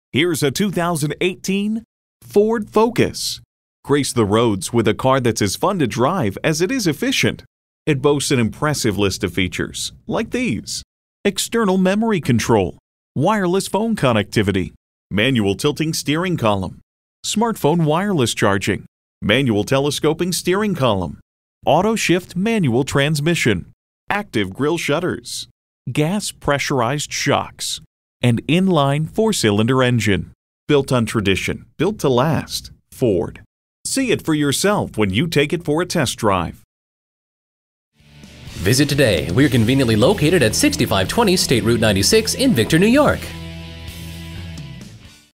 Here's a 2018 Ford Focus. Grace the roads with a car that's as fun to drive as it is efficient. It boasts an impressive list of features like these: external memory control, wireless phone connectivity, manual tilting steering column, smartphone wireless charging, manual telescoping steering column, auto shift manual transmission, active grille shutters, gas pressurized shocks, and inline 4-cylinder engine. Built on tradition, built to last. Ford. See it for yourself when you take it for a test drive. Visit today. We're conveniently located at 6520 State Route 96 in Victor, New York.